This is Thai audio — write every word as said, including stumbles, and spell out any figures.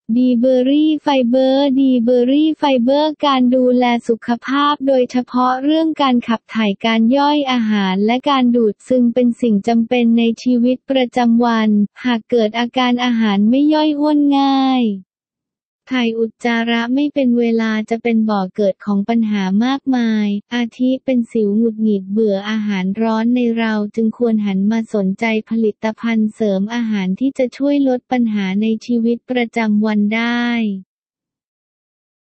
ดีเบอร์รี่ไฟเบอร์ดีเบอร์รี่ไฟเบอร์การดูแลสุขภาพโดยเฉพาะเรื่องการขับถ่ายการย่อยอาหารและการดูดซึมเป็นสิ่งจำเป็นในชีวิตประจำวันหากเกิดอาการอาหารไม่ย่อยอ้วนง่ายถ่ายอุจจาระไม่เป็นเวลาจะเป็นบ่อเกิดของปัญหามากมายอาทิเป็นสิวหงุดหงิดเบื่ออาหารร้อนในเราจึงควรหันมาสนใจผลิตภัณฑ์เสริมอาหารที่จะช่วยลดปัญหาในชีวิตประจำวันได้